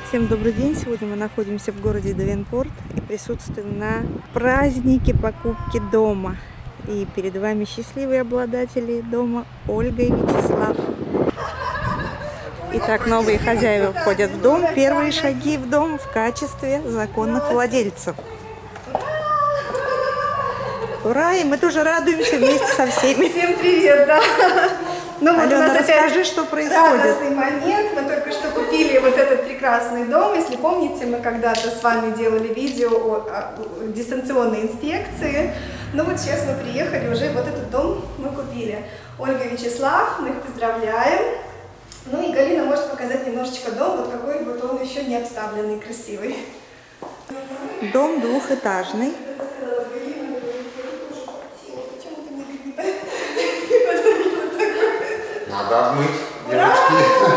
Всем добрый день! Сегодня мы находимся в городе Давенпорт и присутствуем на празднике покупки дома. И перед вами счастливые обладатели дома Ольга и Вячеслав. Итак, новые хозяева входят в дом. Первые шаги в дом в качестве законных владельцев. Ура! И мы тоже радуемся вместе со всеми. Всем привет, да! Ну, вот Алена, у нас расскажи, что происходит. радостный момент. Мы только что купили вот этот прекрасный дом. Если помните, мы когда-то с вами делали видео о дистанционной инспекции. Ну вот сейчас мы приехали, уже вот этот дом мы купили. Ольга и Вячеслав, мы их поздравляем. Ну и Галина может показать немножечко дом, вот какой вот он еще не обставленный, красивый. Дом двухэтажный. Надо отмыть, девочки.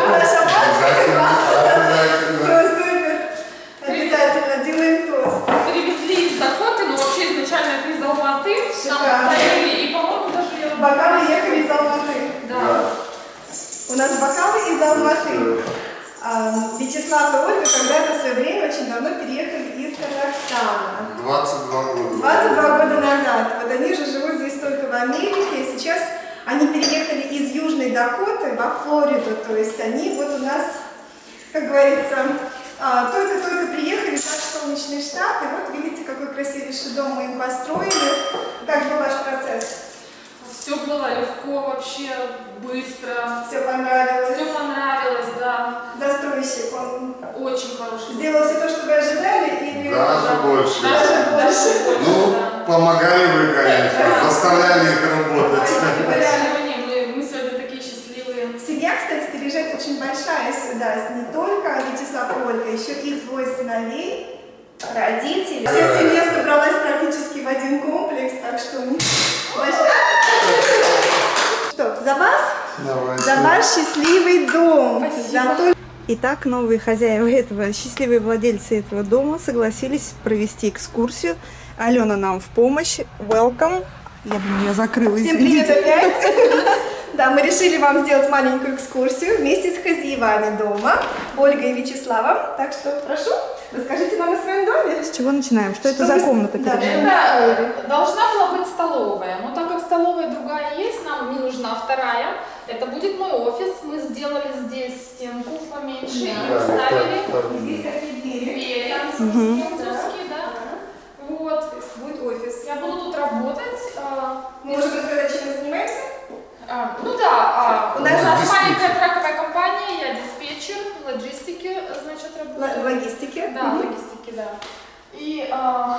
Все, супер. Обязательно делаем тост. Привезли из Дакоты, но вообще изначально это из Алматы. Шикарно. И, по-моему, даже... Бокалы ехали из Алматы. Да. У нас бокалы из Алматы. Вячеслав и Ольга когда-то в свое время очень давно переехали из Казахстана. 22 года. 22 года назад. Вот они же живут здесь только в Америке, и сейчас они переехали из Южной Дакоты во Флориду. То есть они вот у нас, как говорится, только-только приехали в наш солнечный штат. И вот видите, какой красивейший дом мы им построили. Как был ваш процесс? Все было легко, вообще быстро. Все понравилось? Все понравилось, да. Застройщик, он Очень хороший. сделал все то, что вы ожидали? Или... Даже больше. Даже больше. Ну, помогали вы, конечно, заставляли их работать. Мы сегодня такие счастливые. Семья, кстати, переезжает очень большая сюда. Не только Вячеслав и Ольга, еще их двое сыновей, родители. Вся семья собралась практически в один комплекс, так что у них большая... Что, за вас? Давайте. За ваш счастливый дом. Спасибо. Итак, новые хозяева этого, счастливые владельцы этого дома согласились провести экскурсию. Алена нам в помощь. Welcome. Я бы ее закрыла. Всем привет опять. Да, мы решили вам сделать маленькую экскурсию вместе с хозяевами дома, Ольгой и Вячеславом. Так что, прошу, расскажите нам о своем доме. С чего начинаем? Что это за комната перед нами? Это должна была быть столовая, но так как столовая другая есть, нам не нужна вторая. Это будет мой офис. Мы сделали здесь стенку поменьше и вставили Здесь такие двери. двери французские, да. Вот. Будет офис. Я буду тут работать. Можете рассказать, чем мы занимаемся? Ну да, У у нас нас маленькая траковая компания, я диспетчер, логистики, значит, работаю. Логистики. Да, логистики, да. И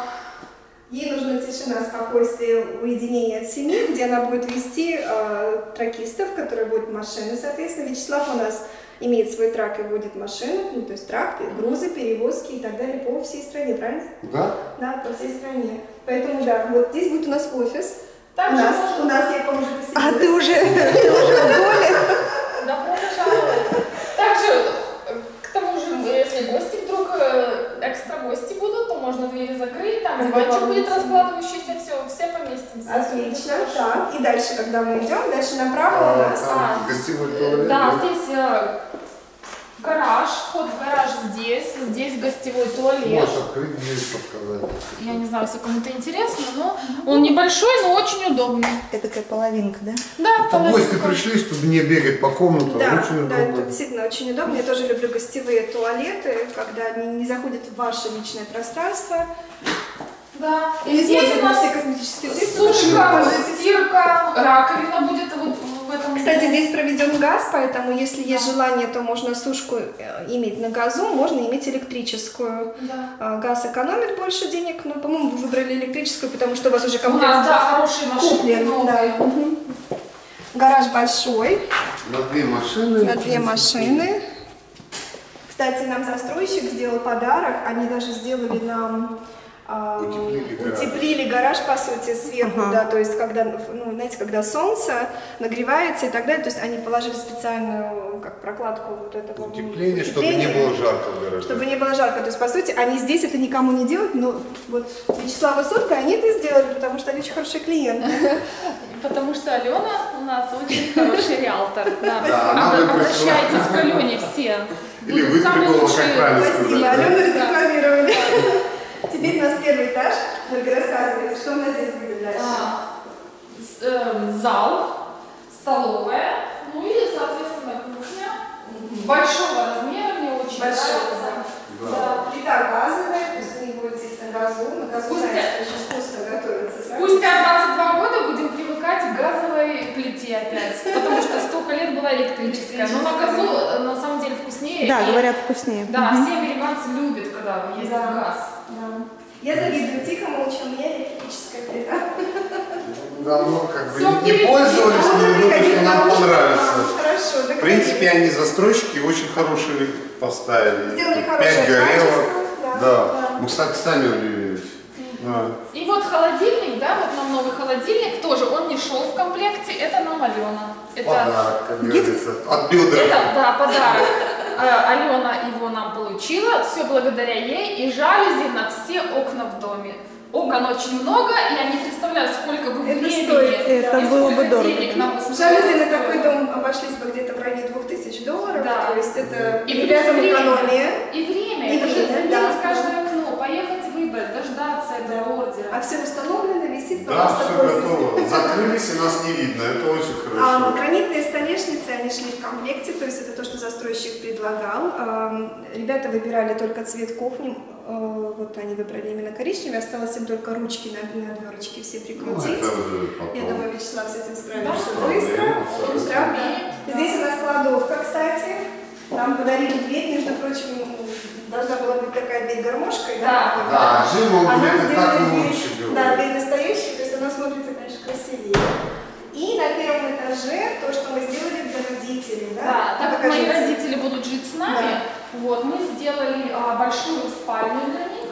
Ей нужна тишина, спокойствие, уединение от семьи, где она будет вести тракистов, которые будут машины, соответственно. Вячеслав у нас имеет свой трак и водит машину, ну, то есть трак, грузы, перевозки и так далее по всей стране, правильно? Да? Да, по всей стране. Поэтому, да, вот здесь будет у нас офис. также У нас я, по-моему, уже поселилась. А ты уже в доме? добро пожаловать. Также, к тому же, если гости вдруг, экстра гости будут, то можно двери закрыть, там диванчик будет раскладывающийся, все поместимся. Отлично, так. И дальше, когда мы идем, дальше направо у нас. Там гостевой туалет. Да, здесь гараж, вход в гараж здесь гостевой туалет. Можешь открыть дверь, подсказать. Я не знаю, если кому-то интересно, но он небольшой, но очень удобный. Это такая половинка, да? Да, Там гости половинка. пришли, чтобы не бегать по комнатам, Да, очень да, это удобно. действительно очень удобно. Я тоже люблю гостевые туалеты, когда они не заходят в ваше личное пространство. Да. И И здесь у используют нас все косметические средства. сушка, стирка, раковина будет вот в этом. Кстати, здесь проведен газ, поэтому если есть желание, то можно сушку иметь на газу, можно иметь электрическую. Да. Газ экономит больше денег, но, по-моему, вы выбрали электрическую, потому что у вас уже У комплект нас, да, хорошие машины, куплен. новые. Да. Мгм. Гараж большой, На 2 машины. на 2 машины. Кстати, нам застройщик сделал подарок, они даже сделали нам утеплили гараж, по сути, сверху, да, то есть когда, ну, знаете, когда солнце нагревается и так далее, то есть они положили специальную, как прокладку вот этого утепление, чтобы не было жарко в гараже. Чтобы не было жарко, то есть, по сути, они здесь это никому не делают, но вот Вячеслав и Сотка, они это сделали, потому что они очень хорошие клиенты. Потому что Алена у нас очень хороший риэлтор. Да, обращайтесь к Алене все. Или вы придумали, как правильно сказать. Спасибо, Алену разрекламировали. Теперь у нас первый этаж. Ольга, рассказывайте, что у нас здесь будет дальше? Зал, столовая, ну и, соответственно, кухня. Большого размера, мне очень нравится. Да. Плита газовая, то есть не будет здесь на газу. На газу, знаете, очень вкусно готовится. Спустя 22 года будем привыкать к газовой плите опять, потому что столько лет была электрическая. Но на газу на самом деле вкуснее. Да, говорят, вкуснее. Да, все американцы любят, когда есть газ. Да. Я завидую, тихо, молча, у меня электрическая плита. Давно как бы не пользовались, но думаю, что нам понравится. Хорошо. В принципе, они застройщики очень хорошие поставили. Сделали 5 горелок. Да. Да. Мы, кстати, сами удивились. Да. И вот холодильник, да, вот нам новый холодильник тоже, он не шел в комплекте, это нам Алена. Это Подарок, как говорится, от Билдера. Это, да, подарок. Алена его нам получила, все благодаря ей, и жалюзи на все окна в доме. Окон очень много, и я не представляю, сколько бы времени это и было бы сколько дорого. денег нам бы стоило. Жалюзи на такой дом обошлись бы где-то в районе $2000, Да. то есть это И ребятам время. экономия. И время, И это же время, заметить да. каждое окно, поехать выбрать, дождаться этого ордера. А все установлено, висит, Да, пожалуйста, все пользуйтесь. готово. Закрылись, и нас не видно. Это очень А хорошо. гранитные столешницы, они шли в комплекте, то есть это то, что застройщик предлагал. Ребята выбирали только цвет кухни, вот они выбрали именно коричневый, осталось им только ручки на дверочке все Ну, прикрутить. это уже Я потом. думаю, Вячеслав с этим справится Да, быстро. проблем, Правда? Здесь у нас кладовка, кстати. Нам подарили дверь, между прочим, должна была быть такая дверь гармошкой. Да. Да, жил он А нам будет так сделали лучше. дверь, да, дверь настоящая, то есть она смотрится, конечно, красивее. И на первом этаже то, что мы сделали для родителей, да? Да, так как мои Покажите. родители будут жить с нами, вот, мы сделали большую спальню для них.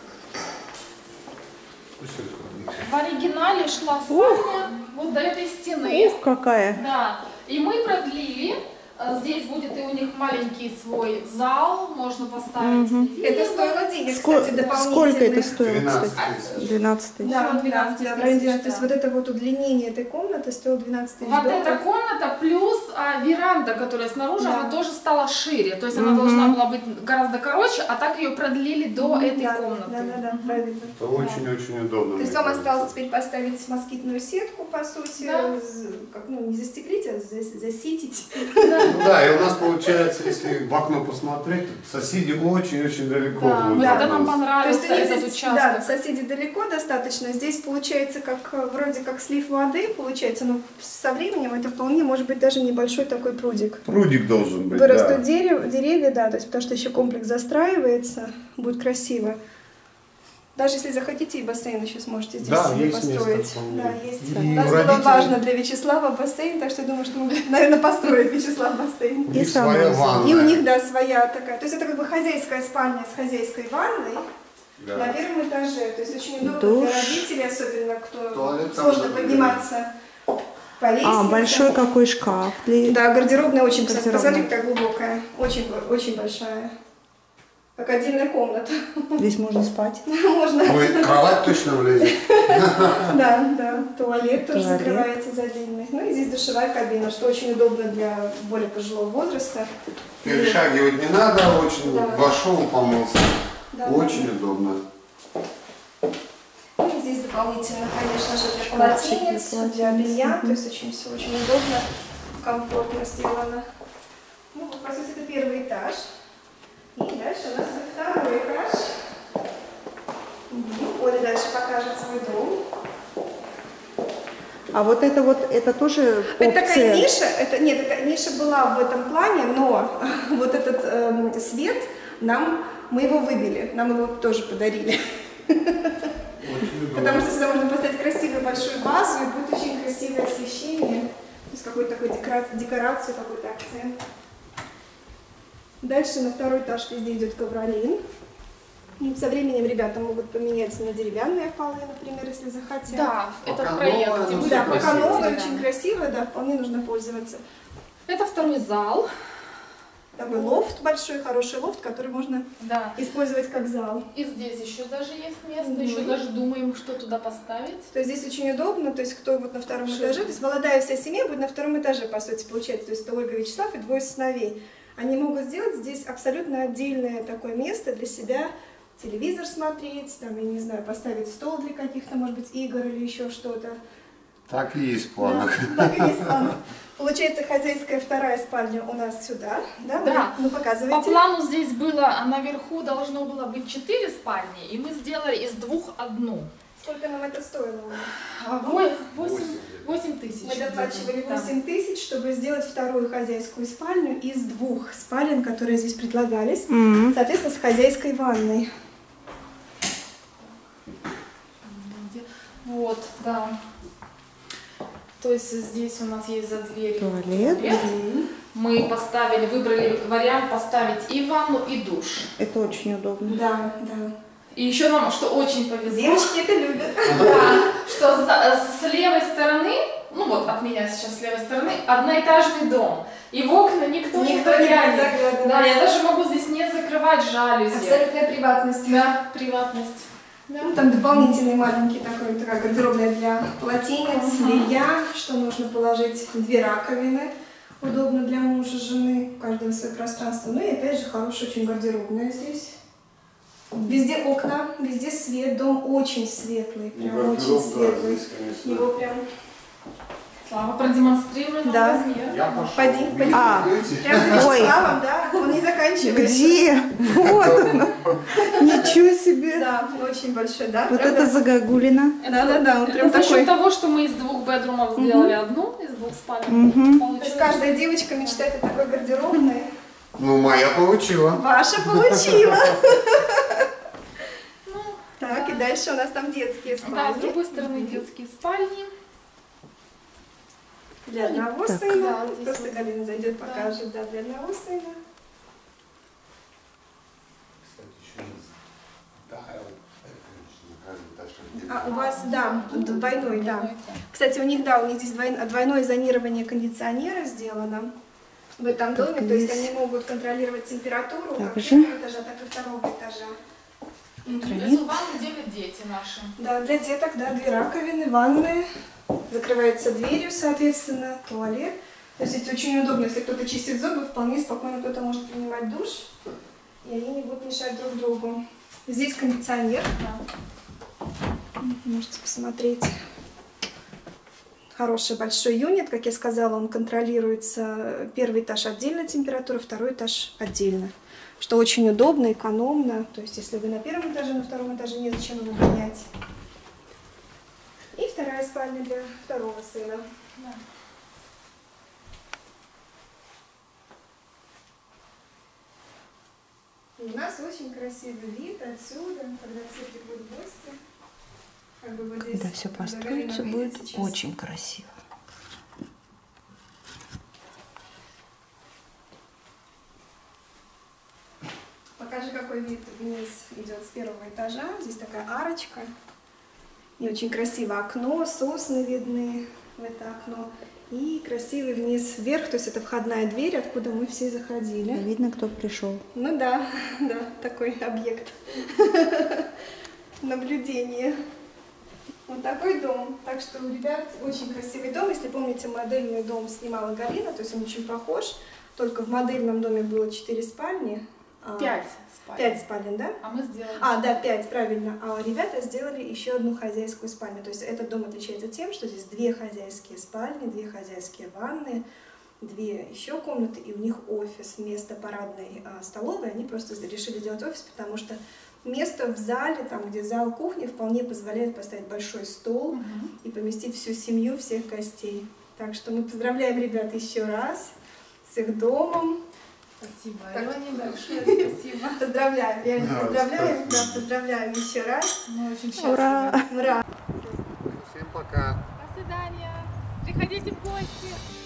В оригинале шла спальня вот до этой стены. Ух, какая! Да, и мы продлили. Здесь будет и у них маленький свой зал, можно поставить телевизор. Это стоило денег, кстати, дополнительно. Сколько это стоило, 12 кстати? тысяч. 12 тысяч. Да, 12 да, тысяч, то есть да. вот это вот удлинение этой комнаты стоило 12 тысяч Вот долларов. эта комната плюс веранда, которая снаружи, Да. она тоже стала шире. То есть она должна была быть гораздо короче, а так ее продлили до этой комнаты. Да, правильно. Это очень-очень удобно. То есть мне вам кажется. осталось теперь поставить москитную сетку, по сути, Да. как, ну, не застеклить, а заситить. Ну да, и у нас получается, если в окно посмотреть, соседи очень-очень далеко Да, будут. да, нам То понравился есть они этот здесь, участок. да, соседи далеко достаточно. Здесь получается как вроде как слив воды, получается, но со временем это вполне может быть даже небольшой такой прудик. Прудик должен быть, Вырастут деревья, да, то есть потому что еще комплекс застраивается, будет красиво. Даже если захотите, и бассейн еще сможете здесь Да, себе есть место построить. вполне. Да, есть. И У нас у было родителей- важно для Вячеслава бассейн, так что я думаю, что мы, наверное, построим Вячеслав бассейн. У них И своя санузел. ванная. И у них, да, своя такая. То есть это как бы хозяйская спальня с хозяйской ванной Да. на первом этаже. То есть очень удобно Душ. для родителей, особенно кто Туалет там сложно же подниматься по лестнице. Большой какой шкаф. Для... Да, гардеробная очень, кстати, Гардеробная. посмотрите, какая глубокая. Очень, очень большая. Как отдельная комната. Здесь можно спать. Можно. Ой, кровать точно влезет. Да. Туалет тоже Туалет. закрывается за отдельный. Ну и здесь душевая кабина, что очень удобно для более пожилого возраста. Перешагивать не надо, очень Да. вошел, помылся. Да, Очень удобно. Ну и здесь дополнительно, конечно же, для Шкафчики, полотенец, для белья. То есть очень все очень удобно, комфортно сделано. Ну, вот, по сути, это первый этаж. И дальше у нас будет второй этаж. Оля дальше покажет свой дом. А вот, это тоже Это такая опция. ниша, нет, эта ниша была в этом плане, но вот этот свет мы его выбили, нам его тоже подарили. Очень удобно. Потому что сюда можно поставить красивую большую вазу и будет очень красивое освещение. То есть какую-то такую декорацию, какой-то акцент. Дальше на второй этаж везде идет ковролин. И со временем ребята могут поменять на деревянные полы, например, если захотят. Да, это Пока в проекте. новое, но Да, все пока красиво. новое, Да. очень красиво, да, вполне нужно пользоваться. Это второй зал. Такой лофт большой, хороший лофт, который можно Да. использовать как зал. И здесь еще даже есть место, Мгм. еще даже думаем, что туда поставить. То есть здесь очень удобно, то есть кто вот на втором Шикарно. этаже, то есть молодая вся семья будет на втором этаже, по сути, получается. То есть это Ольга, Вячеслав и двое сыновей. Они могут сделать здесь абсолютно отдельное такое место для себя, телевизор смотреть, там, я не знаю, поставить стол для каких-то, может быть, игр или еще что-то. Так и есть в планах. Да, так и есть план. Получается, хозяйская вторая спальня у нас сюда, да? Да. Ну, По показывайте. плану здесь было, а наверху должно было быть 4 спальни, и мы сделали из 2 одну. Сколько нам это стоило? 8 тысяч. Мы доплачивали Да. 8 тысяч, чтобы сделать вторую хозяйскую спальню из 2 спален, которые здесь предлагались, соответственно, с хозяйской ванной. Вот, да. То есть здесь у нас есть за дверью Туалет. Мы поставили, выбрали вариант поставить и ванну, и душ. Это очень удобно. Да, да. И еще нам, что очень повезло, Девочки это любят. да, что с левой стороны, ну вот от меня сейчас с левой стороны, одноэтажный дом. И в окна никто не заглянет. заглядывает. Да, я даже могу здесь не закрывать жалюзи. Абсолютная приватность. Да, приватность. Да. Ну, там дополнительный маленький такой, такая гардеробная для полотенец, белья, что нужно положить, 2 раковины. Удобно для мужа, жены, у каждого свое пространство. Ну и опять же хорошая очень гардеробная здесь. Везде окна, везде свет, дом очень светлый, прям очень светлый. Его прям... Слава продемонстрирует нам Да. размер. Я пошел. Пойди. Видите, А. видите? Прям за Вячеславом, да, он не заканчивает. Где? Вот оно. Ничего себе. Да, очень большой, да. Вот правда? это загогулина. Да, он Это прям за счет такой. того, что мы из 2 бедрумов сделали одну, из 2 спален. Мгм. То есть Получилось. каждая девочка мечтает о такой гардеробной. Ну, моя получила. Ваша получила. Так, и дальше у нас там детские Да, с спальни. другой стороны детские спальни. Для одного Так. сына. Да, здесь Просто вот. Галина зайдет, Да. покажет, да, для одного сына. Кстати, еще есть. Да, А у вас, да, двойной, да. Двойной, Кстати, у них, да, у них здесь двойное зонирование кондиционера сделано в этом доме, то есть они могут контролировать температуру как Также. первого этажа, так и второго этажа. Эту ванну делят дети наши. Да, для деток, да, 2 раковины, ванны, закрывается дверью, соответственно, туалет. То есть это очень удобно, если кто-то чистит зубы, вполне спокойно кто-то может принимать душ, и они не будут мешать друг другу. Здесь кондиционер, Да. можете посмотреть. Хороший большой юнит, как я сказала, он контролируется. 1-й этаж отдельно температура, 2-й этаж отдельно. Что очень удобно, экономно. То есть, если вы на 1-м этаже, на 2-м этаже, незачем его гонять. И 2-я спальня для 2-го сына. Да. И у нас очень красивый вид отсюда, когда все приходят в гости. Как бы вот здесь, Когда все когда построится, Галина будет выйдет сейчас. очень красиво. Покажи, какой вид вниз идет с 1-го этажа. Здесь такая арочка. И очень красиво окно, сосны видны в это окно. И красивый вниз вверх, то есть это входная дверь, откуда мы все заходили. Видно, кто пришел. Ну да, да, такой объект наблюдения. Вот такой дом. Так что у ребят очень красивый дом. Если помните, модельный дом снимала Галина, то есть он очень похож. Только в модельном доме было 4 спальни. 5 спален. 5 спален, да? А мы сделали. Да, 5, правильно. А ребята сделали еще одну хозяйскую спальню. То есть этот дом отличается тем, что здесь 2 хозяйские спальни, 2 хозяйские ванны, 2 еще комнаты, и у них офис вместо парадной столовой. Они просто решили сделать офис, потому что место в зале, там где зал кухни, вполне позволяет поставить большой стол и поместить всю семью, всех гостей. Так что мы поздравляем ребят еще раз с их домом. Спасибо, Так, Алене, да. большое спасибо. Поздравляем, реально Да, поздравляем, да, спасибо. поздравляем еще раз. Мы очень счастливы. Ура! Ура! Всем пока. До свидания. Приходите в гости.